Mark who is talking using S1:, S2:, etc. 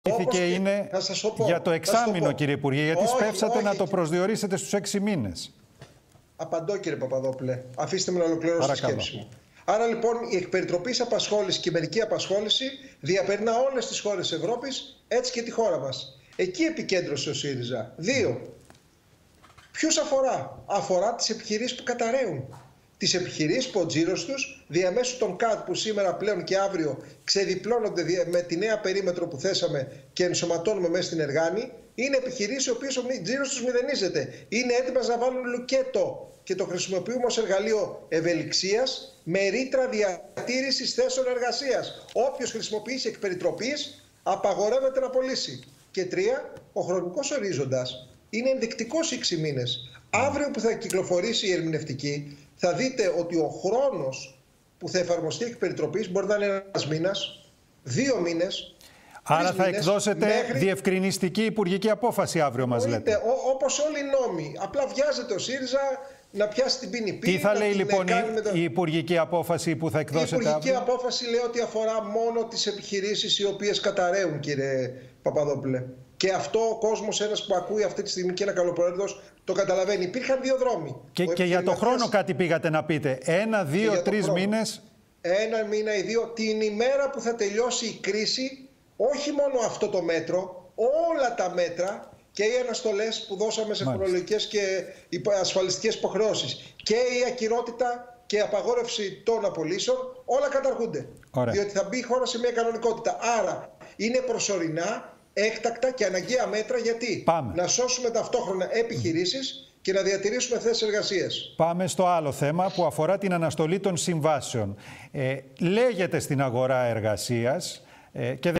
S1: Είναι για το εξάμηνο, κύριε Υπουργέ, γιατί σπεύσατε να το προσδιορίσετε στους 6 μήνες.
S2: Απαντώ, κύριε Παπαδόπουλε. Αφήστε με να ολοκληρώσω τη σκέψη μου. Άρα λοιπόν η εκπεριτροπής απασχόληση και η μερική απασχόληση διαπερνά όλες τις χώρες της Ευρώπης, έτσι και τη χώρα μας. Εκεί επικέντρωσε ο ΣΥΡΙΖΑ. 2. Ποιους αφορά? Αφορά τις επιχειρήσεις που καταραίουν. Τις επιχειρήσεις που ο τζίρος τους διαμέσου των ΚΑΤ που σήμερα πλέον και αύριο ξεδιπλώνονται με τη νέα περίμετρο που θέσαμε και ενσωματώνουμε μέσα στην Εργάνη, είναι επιχειρήσεις οι οποίες ο τζίρος τους μηδενίζεται. Είναι έτοιμες να βάλουν λουκέτο και το χρησιμοποιούμε ως εργαλείο ευελιξίας με ρήτρα διατήρησης θέσεων εργασίας. Όποιος χρησιμοποιήσει εκ περιτροπής απαγορεύεται να πωλήσει. Και 3. Ο χρονικός ορίζοντας είναι ενδεικτικός 6 μήνες. Αύριο που θα κυκλοφορήσει η ερμηνευτική, θα δείτε ότι ο χρόνος που θα εφαρμοστεί εκ περιτροπής μπορεί να είναι 1 μήνας, 2 μήνες.
S1: Άρα θα εκδώσετε διευκρινιστική υπουργική απόφαση αύριο, μας λέτε.
S2: Όπως όλοι οι νόμοι. Απλά βιάζεται ο ΣΥΡΙΖΑ να πιάσει την ποινή.
S1: Τι θα λέει λοιπόν η υπουργική απόφαση που θα εκδώσετε αύριο?
S2: Η υπουργική απόφαση λέει ότι αφορά μόνο τις επιχειρήσεις οι οποίες καταραίουν, κύριε Παπαδόπουλε. Και αυτό ο κόσμος, ένας που ακούει αυτή τη στιγμή και ένα καλοπροαίρετος, το καταλαβαίνει. Υπήρχαν 2 δρόμοι.
S1: Και για το χρόνο κάτι πήγατε να πείτε. 1, 2, 3 μήνες.
S2: 1 μήνα ή 2. Την ημέρα που θα τελειώσει η κρίση, όχι μόνο αυτό το μέτρο, όλα τα μέτρα και οι αναστολές που δώσαμε σε φορολογικές και ασφαλιστικές υποχρεώσεις και η ακυρότητα και η απαγόρευση των απολύσεων, όλα καταργούνται. Ωραία. Διότι θα μπει η χώρα σε μια κανονικότητα. Άρα είναι προσωρινά, έκτακτα και αναγκαία μέτρα. Γιατί? Να σώσουμε ταυτόχρονα επιχειρήσεις και να διατηρήσουμε θέσεις εργασίας.
S1: Πάμε στο άλλο θέμα που αφορά την αναστολή των συμβάσεων. Λέγεται στην αγορά εργασίας και